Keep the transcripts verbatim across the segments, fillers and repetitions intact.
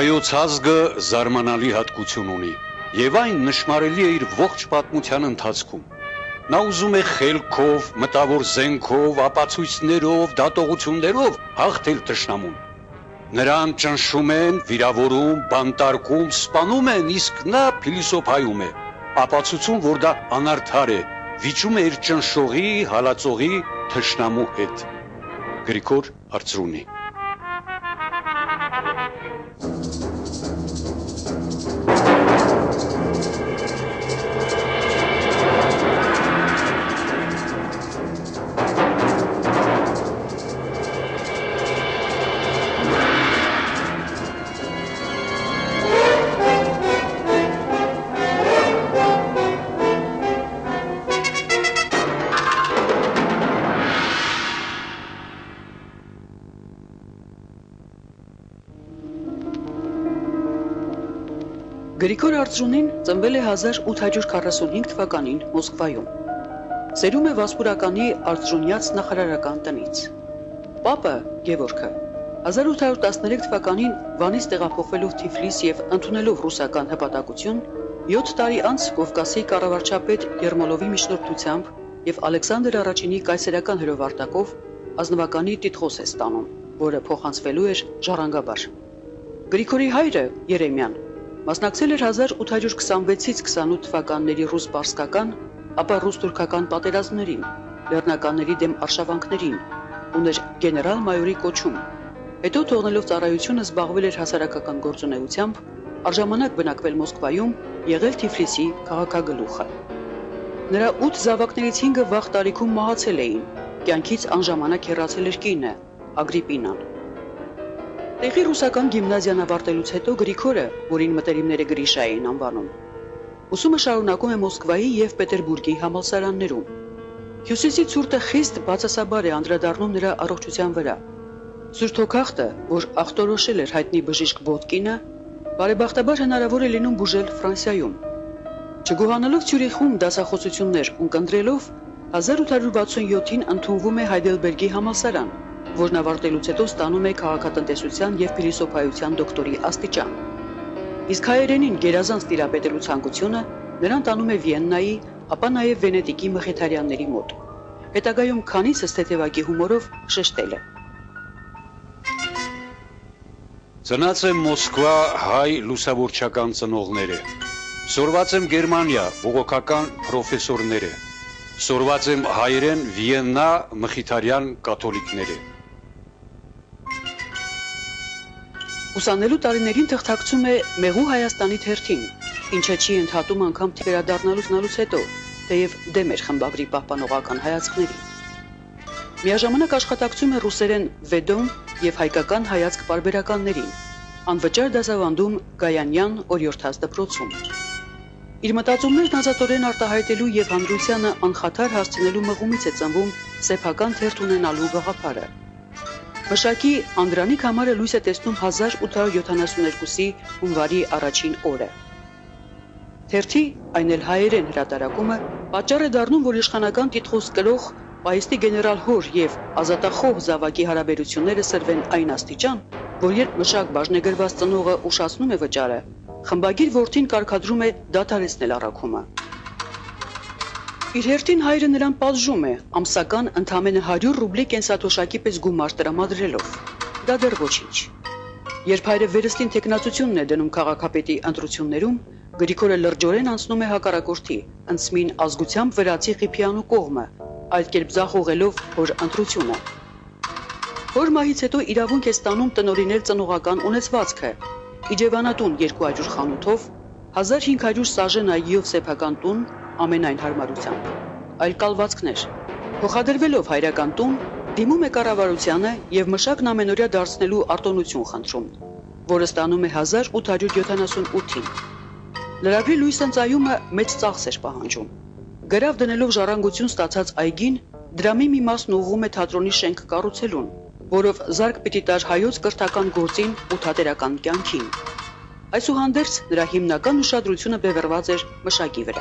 Հայոց ազգը զարմանալի հատկություն ունի, եւ այն նշմարելի է իր ողջ պատմության ընթացքում։ Նա ուզում է խելքով, մտավոր զենքով, ապացույցներով, դատողություններով հաղթել թշնամուն։ Նրան ճնշում են, վիրավորում, բանտարկում, սպանում են, իսկ նա փիլիսոփայում է, ապացուցում, որ դա անարդար է, վիճում է իր ճնշողի, հալածողի թշնամու հետ։ Գրիգոր Արծրունի։ Գրիգոր Արծրունին ծնվել է հազար ութ հարյուր քառասունհինգ թվականին Մոսկվայում։ Սերում է Վասպուրականի Արծրունյաց նախարարական տնից։ Պապը Գևորգը հազար ութ հարյուր տասներեք թվականին Վանից տեղափոխվելով Թիֆլիս եւ ընդունելով ռուսական հպատակություն, յոթ տարի անց Կովկասի կառավարչապետ Երմոլովի միջնորդությամբ եւ Ալեքսանդր առաջինի կայսերական հրովարտակով ազնվականի տիտղոս է ստանում, որը փոխանցվելու էր ժառանգաբար։ Գրիգորի հայրը Երեմյան մասնակցել էր հազար ութ հարյուր քսանվեցից քսանութ թվականների ռուս-պարսկական, ապա ռուս-թուրքական պատերազմներին, լեռնականների դեմ արշավանքներին, ուներ գեներալ-մայորի կոչում։ Հետո թողնելով ծառայությունը զբաղվել էր հասարակական գործունեությամբ, առժամանակ բնակվել Մոսկվայում, եղել Թիֆլիսի քաղաքագլուխը։ Նրա ութ զավակներից հինգը վաղ տարիքում մահացել էին, կյանքից անժամանակ հեռացել էր կինը, Ագրիպինան։ Տեղի ռուսական գիմնազիան ավարտելուց հետո Գրիգորը, որին մտերիմները Գրիշա էին անվանում, ուսումը շարունակում է Մոսկվայի եւ Պետերբուրգի համալսարաններում։ Հյուսիսի ցուրտը խիստ բացասաբար է անդրադառնում նրա առողջության վրա։ Սուրբ Հոգախտը, որ ախտորոշել էր հայտնի բժիշկ Բոտկինը, բարեբախտաբար հնարավոր է լինում բուժել Ֆրանսիայում։ Չգոհանալով Ցյուրիխում դասախոսություններ ունկնդրելով, հազար ութ հարյուր վաթսունյոթին ընդունվում է Հայդելբերգի համալսարան, որն ավարտելուց հետո ստանում է քաղաքատնտեսության եւ փիլիսոփայության դոկտորի աստիճան։ Իսկ հայերենին գերազանց տիրապետելու ցանկությունը նրան տանում է Վիեննայի, ապա նաեւ Վենետիկի մխիթարյանների մոտ։ Հետագայում քանիսս թեթևակի հումորով շեշտել է. Ծնած եմ Մոսկվա հայ լուսավորչական ծնողները, սորված եմ Գերմանիա բողոքական պրոֆեսորները, սորված եմ հայերեն Վիեննա մխիթարյան կաթոլիկները։ Ուսանելու տարիներին թղթակցում է Մեղու Հայաստանի թերթին, ինչը չի ընդհատում անգամ վերադառնալուց հետո, թեև դեմ էր խմբագրի պահպանողական հայացքների։ Միաժամանակ աշխատակցում է ռուսերեն Վեդոմ եւ հայկական հայացք պարբերականներին, անվճար դասավանդում Գայանյան օրիորդաց դպրոցում։ Իր մտածումներն ազատորեն արտահայտելու եւ հանրությանը անխաթար հասցնելու մղումից է ծնվում սեփական թերթ ունենալու գաղափարը։ Մշակի Անդրանիկ համարը լույս է տեսնում հազար ութ հարյուր յոթանասունհինգի հունվարի առաջին օրը։ Թերթի, այն էլ հայերեն հրատարակումը, պատճառ է դառնում, որ իշխանական տիտղոս կրող պահեստի գեներալ հոր եւ ազատախոհ զավակի հարաբերությունները սրվեն այն աստիճան, որ երբ մշակ բաժնեգրված ծնողը ուշացնում է վճարը, խմբագիր որդին կարգադրում է դադարեցնել առաքումը։ Իր հերթին հայրը նրան պատժում է, ամսական ընդամենը հարյուր ռուբլի կենսաթոշակի պես գումար տրամադրելով։ Դա դեռ ոչինչ։ Երբ հայրը վերստին թեկնածությունն է դնում քաղաքապետի ընտրություններում, Գրիգորը լրջորեն անցնում է հակառակորդի, ընծմին ազգությամբ վրացի Ղիփյանու կողմը, այդ կերպ ձախողելով հոր ընտրությունը։ Հոր մահից հետո իրավունք է ստանում տնօրինել ծնողական ունեցվածքը, Իջևանատուն երկու հարյուր խանութով, հազար հինգ հարյուր սաժեն այգիով սեփական տուն, ամենայն հարմարությամբ, այլ կալվածքներ։ Փոխադրվելով հայրական տուն, դիմում է կառավարությանը եւ մշակն ամենօրյա դարձնելու արտոնություն խնդրում, որը ստանում է հազար ութ հարյուր յոթանասունութին։ Լրագրի լույս ընծայումը մեծ ծախս էր պահանջում։ Գրավ դնելով ժառանգություն ստացած այգին, դրամի մի մասն ուղղում է թատրոնի շենք կառուցելուն, որով զարկ պիտի տար հայոց կրթական գործին ու թատերական կյանքին։ Այսուհանդերձ նրա հիմնական ուշադրությունը բևեռված էր մշակի վրա։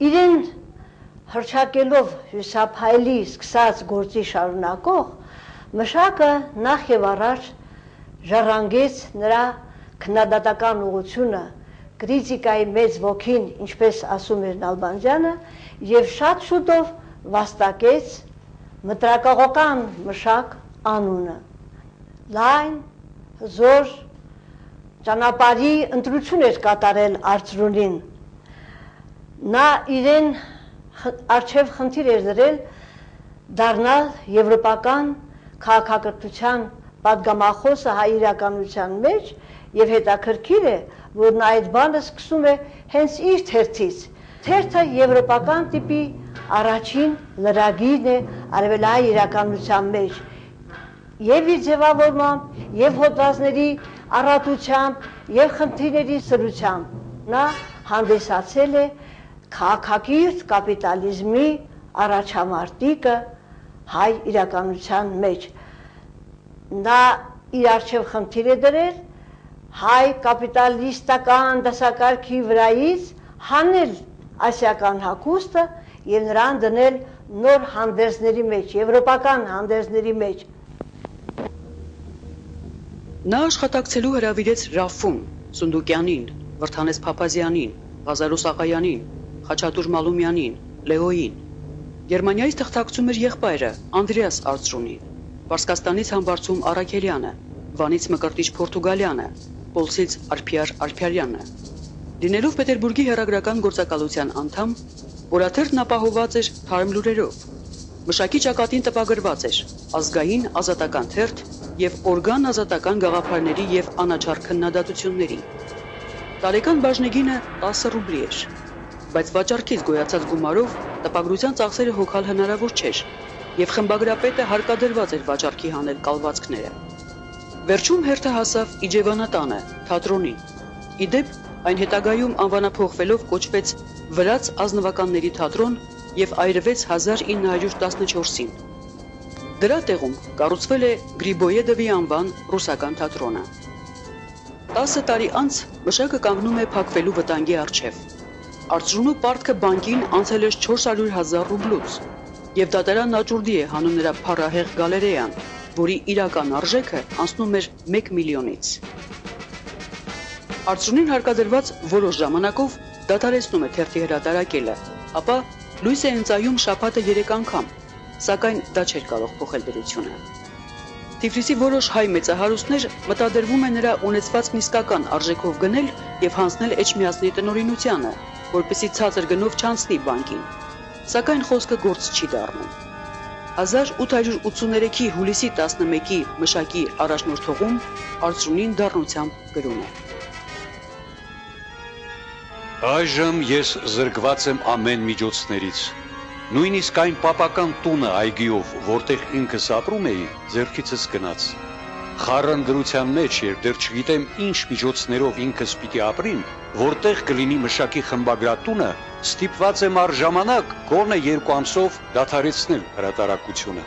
Իրեն հռչակելով հյուսափայլի սկսած գործի շարունակող, Մշակը նախ եւ առաջ ժառանգեց նրա քննադատական ուղղությունը, կրիտիկայի մեծ ոգին, ինչպես ասում էր Նալբանդյանը, եւ շատ շուտով վաստակեց մտրակողական մշակ անունը։ Լայն, հզոր ճանապարհի ընտրություն էր կատարել Արծրունին։ Նա իրեն արչև խնդիր էր դրել դառնալ եվրոպական քաղաքակրթության պատգամախոսը հայ իրականության մեջ եւ հետաքրքիր է, որ նա այդ բանը սկսում է հենց իր թերթից։ Թերթը եվրոպական տիպի առաջին լրագիրն է արևելահայ իրականության մեջ եւ իր ձևավորմամբ, եւ հոդվածների առատությամբ, եւ խնդիրների սրությամբ նա հանդիսացել է քաղաքակիրթ կապիտալիզմի առաջամարտիկը հայ իրականության մեջ։ Նա իր առջև խնդիր է դրել հայ կապիտալիստական դասակարգի վրայից հանել ասիական հագուստը եւ նրան դնել նոր հանդերձների մեջ, եվրոպական հանդերձների մեջ։ Նա աշխատակցելու հրավիրեց Ռաֆուն, Սունդուկյանին, Վրթանես Փափազյանին, Ղազարոս Աղայանին, Խաչատուր Մալումյանին, Լեոյին։ Գերմանիայից թղթակցում էր եղբայրը Անդրեաս Արծրունին, Պարսկաստանից Համբարձում Արաքելյանը, Վանից Մկրտիչ Պորտուգալյանը, Պոլսից Արփիար Արփիարյանը։ Լինելով Պետերբուրգի հեռագրական գործակալության անդամ, օրաթերթն ապահոված էր թարմ լուրերով։ Մշակի ճակատին տպագրված էր ազգային ազատական թերթ եւ օրգան ազատական գաղափարների եւ անաչառ քննադատությունների։ Տարեկան բաժնեգինը տասը ռուբլի էր, բայց վաճառքից գոյացած գումարով տպագրության ծախսերը հոգալ հնարավոր չէր եւ խմբագրապետը հարկադրված էր վաճառքի հանել կալվածքները։ Վերջում հերթը հասավ Իջևանատանը, թատրոնին։ Իդեպ այն հետագայում անվանափոխվելով կոչվեց Վրաց ազնվականների թատրոն եւ այրվեց հազար ինը հարյուր տասնչորսին։ Դրա տեղում կառուցվել է Գրիբոյեդովի անվան ռուսական թատրոնը։ Տասը տարի անց մշակը կանգնում է փակվելու վտանգի առջև։ Արծրունու պարտքը բանկին անցել էր չորս հարյուր հազար ռուբլուց եւ դատարան աճուրդի է հանում նրա փառահեղ գալերեան, որի իրական արժեքը անցնում էր մեկ միլիոնից։ Արծրունին հարկադրված որոշ ժամանակով դադարեցնում է թերթի հրատարակելը, ապա լույս է ընծայում շաբաթը երեք անգամ, սակայն դա չէր կարող փոխել դրությունը։ Թիֆլիսի որոշ հայ մեծահարուստներ մտադրվում է նրա ունեցվածքն իսկական արժեքով գնել եւ հանձնել Էջմիածնի տնօրինությանը, որպեսզի ցածր գնով չանցնի բանկին, սակայն խոսքը գործ չի դառնում։ հազար ութ հարյուր ութսուներեքի հուլիսի տասնմեկի մշակի առաջնորդողում Արծրունին դառնությամբ գրում է. Այժմ ես զրկված եմ ամեն միջոցներից, նույնիսկ այն պապական տունը այգիով, որտեղ ինքս ապրում էի, ձեռքիցս գնաց։ Խառն դրության մեջ, երբ դեռ չգիտեմ ինչ միջոցներով ինքս պիտի ապրիմ, որտեղ կլինի մշակի խմբագրատունը, ստիպված եմ առժամանակ գոնե երկու ամսով դադարեցնել հրատարակությունը։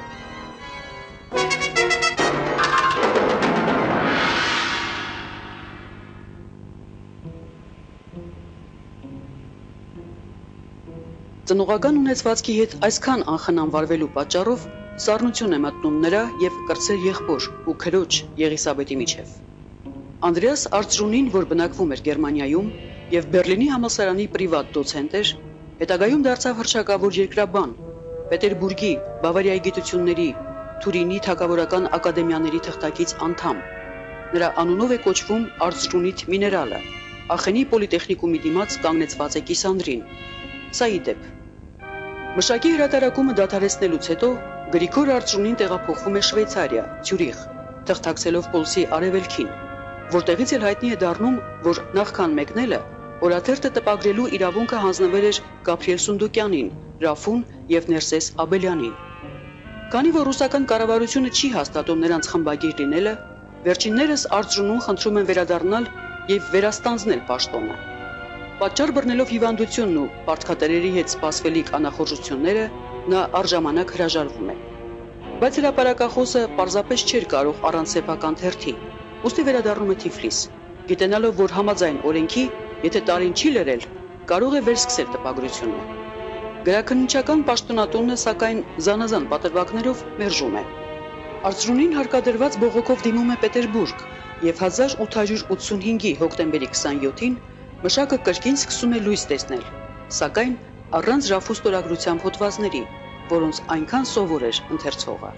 Ծնողական ունեցվածքի հետ այսքան անխնամ վարվելու պատճառով սառնություն է մտնում նրա եւ կրտսեր եղբոր ու քրոջ Եղիսաբետի միջև։ Անդրեաս Արծրունին, որ բնակվում էր Գերմանիայում եւ Բերլինի համալսարանի պրիվատ դոցենտ էր, հետագայում դարձավ հռչակավոր երկրաբան, Պետերբուրգի, Բավարիայի գիտությունների, Թուրինի թագավորական ակադեմիաների թղթակից անդամ։ Նրա անունով է կոչվում Արծրունիթ միներալը, Ախենի պոլիտեխնիկումի դիմաց կանգնեցված է կիսանդրին։ Սա ի դեպ։ Մշակի հրատարակումը դադարեցնելուց հետո Գրիգոր Արծրունին տեղափոխվում է Շվեյցարիա, Ցյուրիխ, թղթակցելով Պոլսի արևելքին, որտեղից էլ հայտնի է դառնում, որ նախքան մեկնելը օրաթերթը տպագրելու իրավունքը հանձնվել էր Գաբրիել Սունդուկյանին, Ռաֆուն եւ Ներսես Աբելյանին։ Քանի որ ռուսական կառավարությունը չի հաստատում նրանց խմբագիր լինելը, վերջիններս Արծրունուն խնդրում են վերադառնալ եւ վերաստանձնել պաշտոնը։ Պատճառ բռնելով հիվանդությունն ու պարտքատերերի հետ սպասվելիք անախորժությունները, նա առժամանակ հրաժարվում է։ Բայց հրապարակախոսը պարզապես չէր կարող առանց սեփական թերթի, ուստի վերադառնում է Թիֆլիս, գիտենալով, որ համաձայն օրենքի, եթե տարին չի լրել, կարող է վերսկսել տպագրությունը։ Գրաքննչական պաշտոնատունը, սակայն զանազան պատրվակներով մերժում է։ Արծրունին հարկադրված բողոքով դիմում է Պետերբուրգ եւ հազար ութ հարյուր ութսունհինգի հոկտեմբերի քսաներկուին մշակը կրկին սկսում է լույս տեսնել, սակայն առանց Ռաֆու ստորագրությամբ հոդվածների, որոնց այնքան սովոր էր ընթերցողը։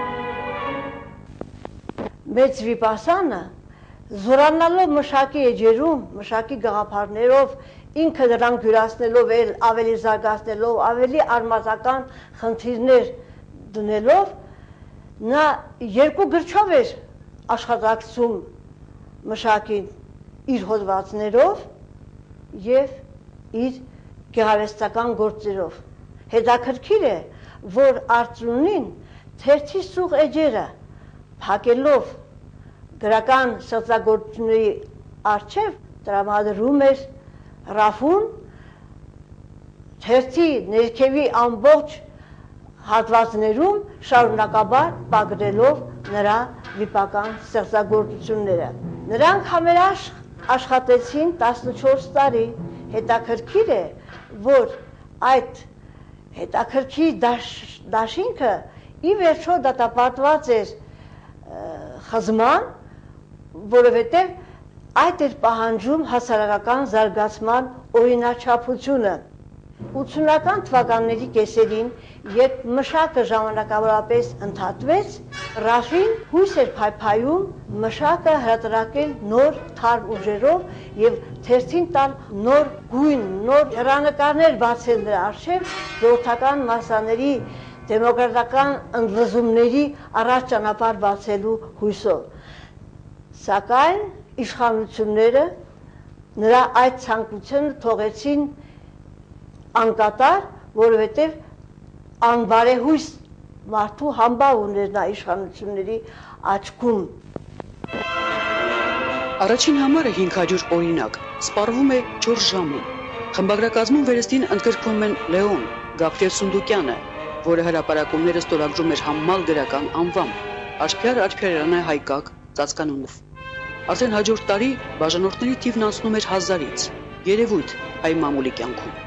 Մեծ վիպասանը զորանալով մշակի էջերում, մշակի գաղափարներով, ինքը նրանք յուրացնելով էլ ավելի զարգացնելով, ավելի արմատական խնդիրներ դնելով, նա երկու գրչով էր աշխատակցում մշակին իր հոդվածներով և իր գեղարվեստական գործերով։ Հետաքրքիր է, որ Արծրունին թերթի սուղ էջերը փակելով գրական ստեղծագործությունների առջև տրամադրում էր Ռաֆուն թերթի ներքևի ամբողջ հատվածներում շարունակաբար պագրելով նրա վիպական ստեղծագործությունները։ Նրանք համերաշխ աշխատեցին տասնչորս տարի։ Հետաքրքիր է, որ այդ հետաքրքիր դաշինքը ի վերջո դատապարտված էր խզման, որովհետև այդ էր պահանջում հասարակական զարգացման օրինաչափությունը։ ութսունական թվականների կեսերին, երբ մշակը ժամանակավորապես ընդհատվեց, Ռաֆին հույս էր փայփայում մշակը հրատարակել նոր թարմ ուժերով և թերթին տալ նոր գույն, նոր հեռանկարներ բացել նրա առջև ժողովրդական մասսաների դեմոկրատական ընդվզումների առաջ ճանապարհ բացելու հույսով։ Սակայն իշխանությունները նրա այդ ցանկությունը թողեցին անկատար, որովհետև անբարեհույս մարդու համբավ ուներ նա իշխանությունների աչքում։ Առաջին համարը հինգ հարյուր օրինակ սպառվում է չորս ժամում։ Խմբագրակազմում վերստին ընդգրկվում են Լեոն, Գաբրիել Սունդուկյանը, որը հրապարակումները ստորագրում էր համմալ գրական անվամբ, Աշխարհ Աշխարհյանը Հայկակ ծածկանունով։ Արդեն հաջորդ տարի բաժանորդների թիվն անցնում էր հազարից, երևույթ հայ մամուլի կյանքում։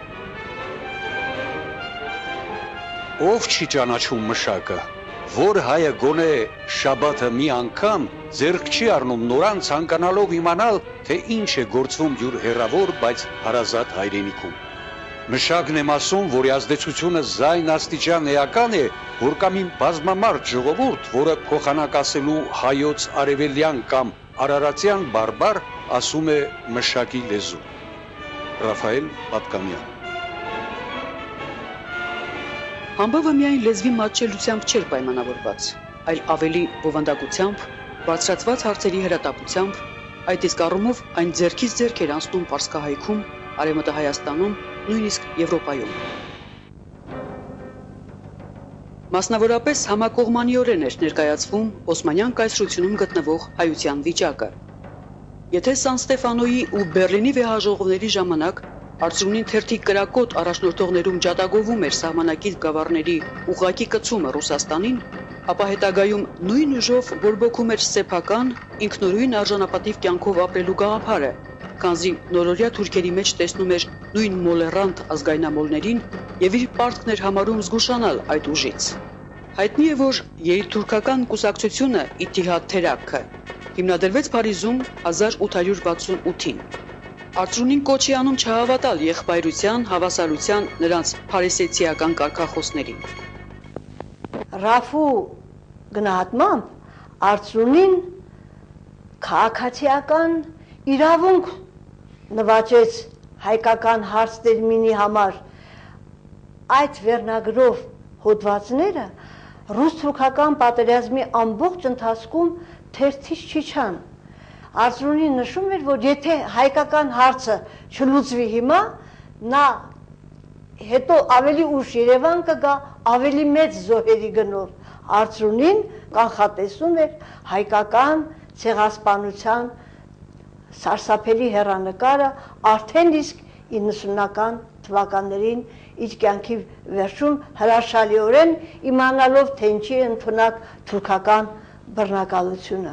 Ով չի ճանաչում մշակը, որ հայը գոնե շաբաթը մի անգամ ձեռք չի առնում նորան ցանկանալով իմանալ, թե ինչ է գործվում յուր հեռավոր, բայց հարազատ հայրենիքում։ Մշակն եմ ասում, որի ազդեցությունը զայն աստիճան էական է, որ կամ իմ բազմամարդ ժողովուրդ, որը փոխանակասելու հայոց արևելյան կամ արարատյան բարբար, ասում է մշակի լեզու։ Ռաֆայել Պատկանյան։ Համբավը միայն լեզվի մատչելությամբ չէր պայմանավորված, այլ ավելի բովանդակությամբ, բարձրացված հարցերի հրատապությամբ, այդ իսկ առումով այն ձեռքից ձեռք էր անցնում Պարսկահայքում, Արևմտա Հայաստանում, նույնիսկ Եվրոպայում։ Մասնավորապես համակողմանիորեն էր ներկայացվում Օսմանյան կայսրությունում գտնվող հայության վիճակը։ Եթե Սան Ստեֆանոյի ու Բեռլինի վեհաժողովների ժամանակ Արծրունին թերթի կրակոտ առաջնորդողներում ջատագովում էր սահմանակից գավառների ուղղակի կցումը Ռուսաստանին, ապա հետագայում նույն ուժով բորբոքում էր սեփական, ինքնուրույն արժանապատիվ կյանքով ապրելու գաղափարը, քանզի նորորյա թուրքերի մեջ տեսնում էր նույն մոլեռանտ ազգայնամոլներին եւ իր պարտքն էր համարում զգուշանալ այդ ուժից։ Հայտնի է, որ երիտթուրքական կուսակցությունը Իթիհադ Թերակը հիմնադրվեց Փարիզում հազար ութ հարյուր վաթսունութին։ Արծրունին կոչի անում չհավատալ եղբայրության, հավասարության նրանց փարիսեցիական կարգախոսներին։ Ռաֆու գնահատմամբ Արծրունին քաղաքացիական իրավունք նվաճեց հայկական հարց տերմինի համար։ Այդ վերնագրով հոդվածները ռուս-թուրքական պատերազմի ամբողջ ընթացքում թերթից չիջան։ Արծրունին նշում էր, որ եթե հայկական հարցը չլուծվի հիմա, նա հետո ավելի ուշ Երևան կգա ավելի մեծ զոհերի գնով։ Արծրունին կանխատեսում էր հայկական ցեղասպանության սարսափելի հեռանկարը արդեն իսկ իննսունական թվականներին իր կյանքի վերջում հրաշալիորեն իմանալով, թե ինչի է ընդունակ թուրքական բռնակալությունը։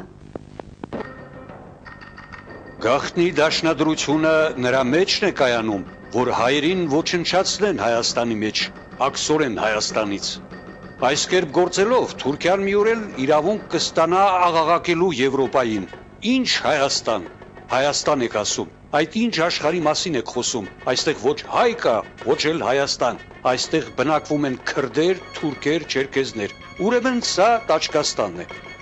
Գաղտնի դաշնադրությունը նրա մեջն է կայանում, որ հայերին ոչնչացնեն Հայաստանի մեջ, աքսորեն Հայաստանից։ Այս կերպ գործելով Թուրքիան մի օր էլ իրավունք կստանա աղաղակելու Եվրոպային։ Ինչ Հայաստան, Հայաստան եք ասում, այդ ինչ աշխարհի մասին եք խոսում, այստեղ ոչ հայ կա, ոչ էլ Հայաստան, այստեղ բնակվում են քրդեր, թուրքեր, չերքեզներ, ուրեմն սա Տաճկաստանն է։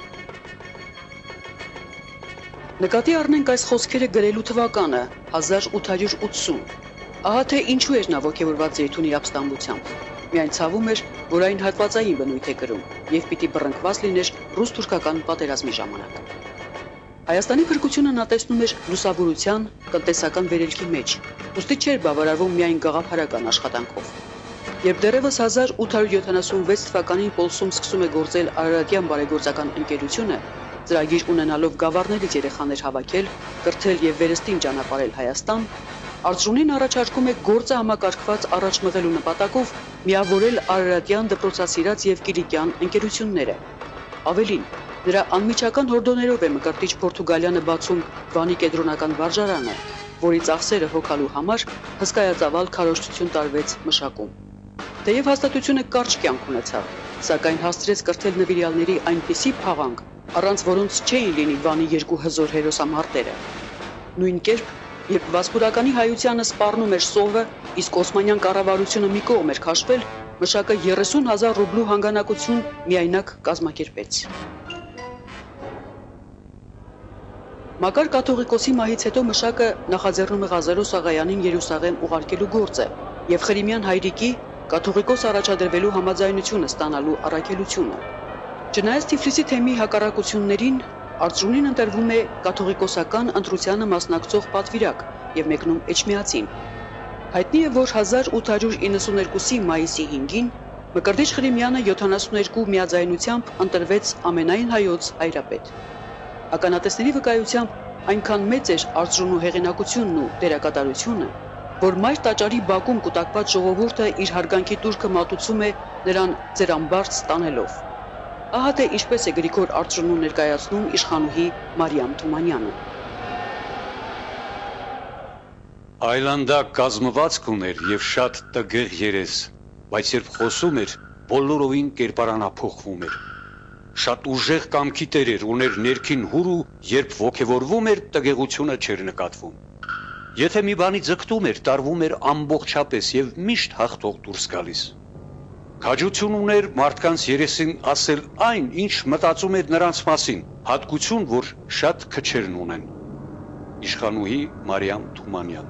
Նկատի առնենք այս խոսքերը գրելու թվականը հազար ութ հարյուր ութսուն։ Ահա թե ինչու էր նա ոգևորված Զեյթունի ապստամբությամբ։ Միայն ցավում էր, որ այն հատվածային բնույթ է կրում եւ պիտի բռնկված լիներ ռուս-թուրքական պատերազմի ժամանակ։ Հայաստանի փրկությունը նա տեսնում էր լուսավորության, տնտեսական վերելքի մեջ, ուստի չէր բավարարվում միայն գաղափարական աշխատանքով։ Երբ դեռևս հազար ութ հարյուր յոթանասունվեց թվականին Պոլսում սկսում է գործել Արարատյան բարեգործական ընկերությունը, ծրագիր ունենալով գավառներից երեխաներ հավաքել, կրթել եւ վերստին ճանապարհել Հայաստան, Արծրունին առաջարկում է գործը համակարգված առաջ մղելու նպատակով միավորել Արարատյան դպրոցասիրած եւ Կիլիկյան ընկերությունները։ Ավելին, նրա անմիջական հորդոներով է Մկրտիչ Պորտուգալյանը բացում Վանի կենտրոնական վարժարանը, որի ծախսերը հոգալու համար հսկայածավալ քարոզչություն տարվեց մշակում։ Թեև հաստատությունը կարճ կյանք ունեցավ, սակայն հասցրեց կրթել նվիրյալների այնպիսի փաղանք, առանց որոնց չէին լինի Վանի երկու հզոր հերոսամարտերը։ Նույն կերպ, երբ վասպուրականի հայությանը սպառնում էր սովը, իսկ Օսմանյան կառավարությունը մի կողմ էր քաշվել, մշակը երեսուն հազար ռուբլու հանգանակություն միայնակ կազմակերպեց։ Մակար կաթողիկոսի մահից հետո մշակը նախաձեռնում է Ղազարոս Աղայանին Երուսաղեմ ուղարկելու գործը եւ Խրիմյան հայրիկի կաթողիկոս առաջադրվելու համաձայնությունը ստանալու առաքելությունը։ Չնայած Թիֆլիսի թեմի հակառակություններին, Արծրունին ընտրվում է կաթողիկոսական ընտրությանը մասնակցող պատվիրակ եւ մեկնում Էջմիածին։ Հայտնի է, որ հազար ութ հարյուր իննսուներկուսի մայիսի հինգին Մկրտիչ Խրիմյանը յոթանասուներկու միաձայնությամբ ընտրվեց ամենայն հայոց հայրապետ։ Ականատեսների վկայությամբ այնքան մեծ էր Արծրունու հեղինակությունն ու դերակատարությունը, որ մայր տաճարի բակում կուտակված ժողովուրդը իր հարգանքի տուրքը մատուցում է նրան ձերամբարձ տանելով։ Ահա թե ինչպես է Գրիգոր Արծրունու ներկայացնում իշխանուհի Մարիամ Թումանյանը։ Այլանդակ կազմվածք ուներ եւ շատ տգեղ երես, բայց երբ խոսում էր, բոլորովին կերպարանափոխվում էր։ Շատ ուժեղ կամքի տեր էր, ուներ ներքին հուր ու երբ ոգևորվում էր, տգեղությունը չէր նկատվում։ Եթե մի բանի ձգտում էր, տարվում էր ամբողջապես եւ միշտ հաղթող դուրս գալիս։ Քաջություն ուներ մարդկանց երեսին ասել այն, ինչ մտածում էր նրանց մասին, հատկություն, որ շատ քչերն ունեն։ Իշխանուհի Մարիամ Թումանյան։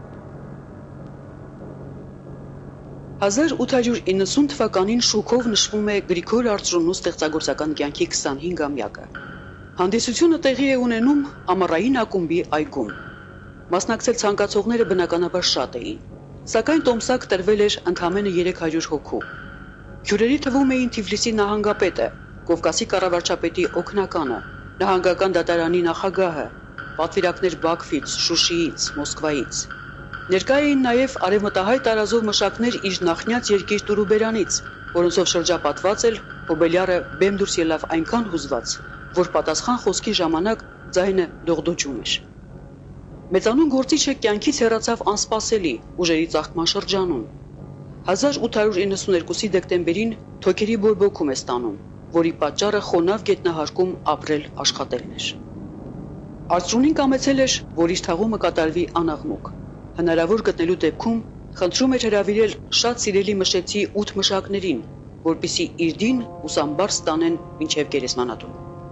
հազար ութ հարյուր իննսուն թվականին շուկով նշվում է Գրիգոր Արծրունու ստեղծագործական կյանքի քսանհինգամյակը։ Հանդիսությունը տեղի է ունենում ամառային ակումբի այգում։ Մասնակցել ցանկացողները բնականաբար շատ էին, սակայն տոմսակ տրվել էր ընդամենը երեք հարյուր հոգու։ Հյուրերի թվում էին Թիֆլիսի նահանգապետը, Կովկասի կառավարչապետի օգնականը, նահանգական դատարանի նախագահը, պատվիրակներ Բաքվից, Շուշիից, Մոսկվայից։ Ներկա էին նաև արևմտահայ տարազով մշակներ իր նախնյաց երկիր Տուրուբերանից, որոնցով շրջապատված էլ Հոբելյարը բեմ դուրս ելավ այնքան հուզված, որ պատասխան խոսքի ժամանակ ձայնը դողդոջում էր։ Մեծանուն գործիչը կյանքից հեռացավ անսպասելի ուժերի ծաղկման շրջանում։ հազար ութ հարյուր իննսուներկուսի դեկտեմբերին թոքերի բորբոքում է ստանում, որի պատճառը խոնավ գետնահարկում ապրել աշխատելն էր։ Արծրունին կամեցել էր, որ իր թաղումը կատարվի անաղմուկ։ Հնարավոր գտնելու դեպքում խնդրում էր հրավիրել շատ սիրելի մշեցի ութ մշակներին, որպիսի իր դին ուսամբարձ տանեն մինչև գերեզմանատուն։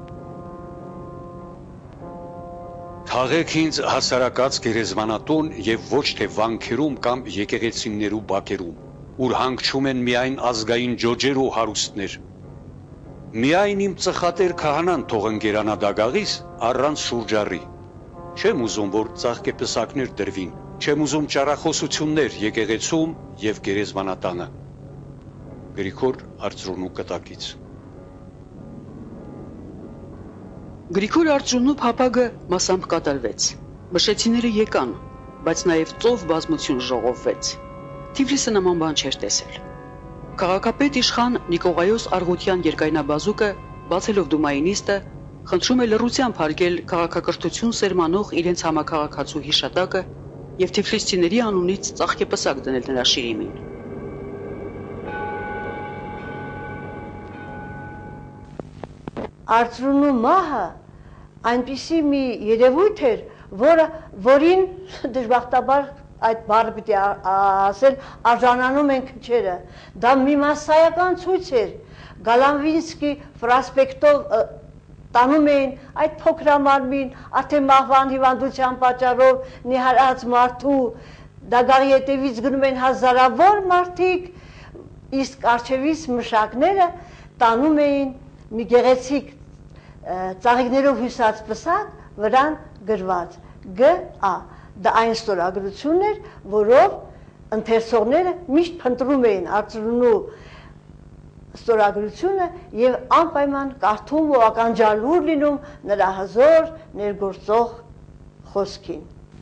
Թաղեք ինձ հասարակած գերեզմանատուն եւ ոչ թե վանքերում կամ եկեղեցիներու բակերում, ուր հանգչում են միայն ազգային ջոջեր ու հարուստներ։ Միայն իմ ծխատեր քահանան թող ընկերանա դագաղիս առանց շուրջառի։ Չեմ ուզում, որ ծաղկեպսակներ դրվին, չեմ ուզում ճառախոսություններ եկեղեցում եւ գերեզմանատանը։ Գրիգոր Արծրունու կտակից։ Գրիգոր Արծրունու փափագը մասամբ կատարվեց։ Մշեցիները եկան, բայց նաև ծով բազմություն ժողովվեց։ Թիֆլիսը նման բան չէր տեսել։ Քաղաքապետ իշխան Նիկողայոս Արգուտյան երկայնաբազուկը, բացելով դումայի նիստը, խնդրում է լռությամբ հարգել քաղաքակրթություն սերմանող իրենց համաքաղաքացու հիշատակը եւ թիֆլիսցիների անունից ծաղկեպսակ դնել նրա շիրիմին։ Արծրունու մահը այնպիսի մի երևույթ էր, որը որին դժբախտաբար այդ բառը պիտի ասել արժանանում են քչերը։ Դա մի մասսայական ցույց էր։ Գալանվինսկի պրոսպեկտով տանում էին այդ փոքրամարմին, արդեն մահվան հիվանդության պատճառով նիհարած մարդու դագաղի ետևից գնում են հազարավոր մարդիկ, իսկ արջևից մշակները տանում էին մի գեղեցիկ ծաղիկներով հյուսած պսակ, վրան գրված Գ Ա։ Դա այն ստորագրությունն էր, որով ընթերցողները միշտ փնտրում էին Արծրունու ստորագրությունը եւ անպայման կարդում ու ականջալուր լինում նրա հզոր ներգործող խոսքին։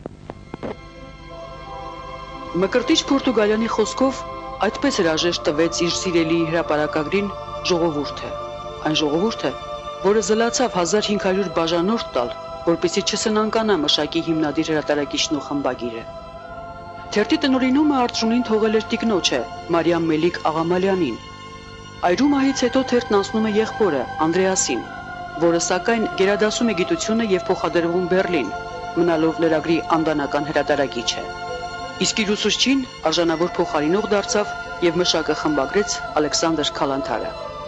Մկրտիչ Պորտուգալյանի խոսքով այդպես հրաժեշտ տվեց իր սիրելի հրապարակագրին ժողովուրդը, այն ժողովուրդը, որը զլացավ հազար հինգ հարյուր բաժանորդ տալ, որպեսզի չսնանկանա մշակի հիմնադիր հրատարակիչն ու խմբագիրը։ Թերթի տնօրինումը Արծրունին թողել էր տիկնոջը Մարիամ Մելիք Աղամալյանին։ Այրու մահից հետո թերթն անցնում է եղբորը Անդրեասին, որը սակայն գերադասում է գիտությունը եւ փոխադրվում Բեռլին, մնալով լրագրի անդանական հրատարակիչը։ Իսկ իր ուսուցչին արժանավոր փոխարինող դարձավ եւ մշակը խմբագրեց Ալեքսանդր Քալանթարը։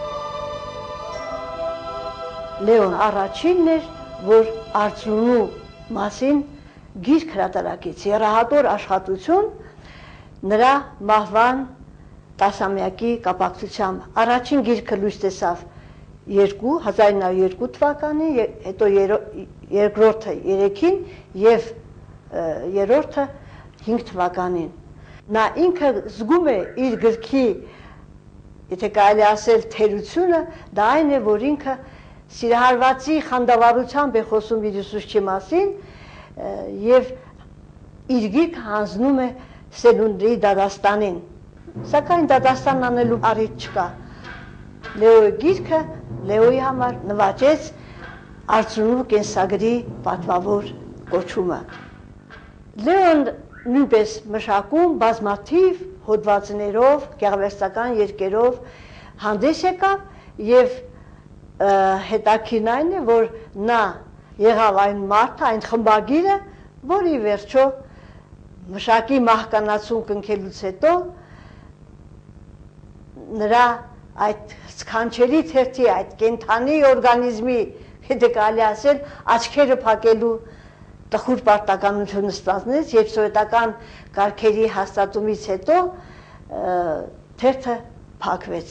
Լեոն առաջինն էր, որ Արծրունու մասին գիրք հրատարակեց, եռահատոր աշխատություն նրա մահվան տասամյակի կապակցությամբ։ Առաջին գիրքը լույս տեսավ հազար ինը հարյուր երկու թվականին, հետո երկրորդը երեքին եւ երրորդը հինգ թվականին։ Նա ինքը զգում է իր գրքի, եթե կարելի ասել, թերությունը, դա այն է, որ ինքը սիրահարվածի խանդավառությամբ է խոսում իր ուսուցչի մասին եւ իր գիրքը հանձնում է սերունդի դատաստանին։ Սակայն դատաստան անելու առիթ չկա։ Լեոյի գիրքը Լեոյի համար նվաճեց Արծրունու կենսագրի պատվավոր կոչումը։ Լեոն նույնպես մշակում բազմաթիվ հոդվածներով, գեղարվեստական երկերով հանդես եկավ եւ հետաքրքիրն այն է, որ նա եղավ այն մարդը, այն խմբագիրը, որի վերջո մշակի մահկանացուն կնքելուց հետո նրա այդ սքանչելի թերթի, այդ կենթանի օրգանիզմի, եթե կարելի ասել, աչքերը փակելու տխուր պարտականությունը ստանձնեց եւ սովետական կարգերի հաստատումից հետո թերթը փակվեց։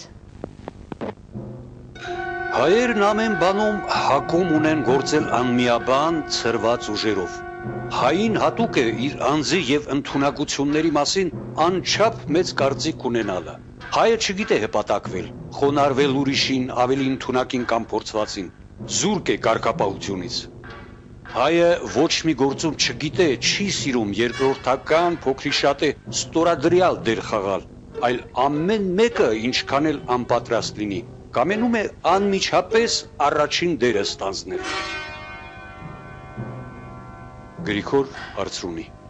Հայերն ամեն բանում հակում ունեն գործել անմիաբան ցրված ուժերով։ Հային հատուկ է իր անձի եւ ընդունակությունների մասին անչափ մեծ կարծիք ունենալը։ Հայը չգիտե հպատակվել, խոնարհվել ուրիշին, ավելի ընդունակին կամ փորձվածին, զուրկ է կարգապահությունից։ Հայը ոչ մի գործում չգիտե, չի սիրում երկրորդական, փոքրիշատե, ստորադրյալ դեր խաղալ, այլ ամեն մեկը ինչքան էլ անպատրաստ լինի, կամենում է անմիջապես առաջին դերը ստանձնել։ Գրիգոր Արծրունի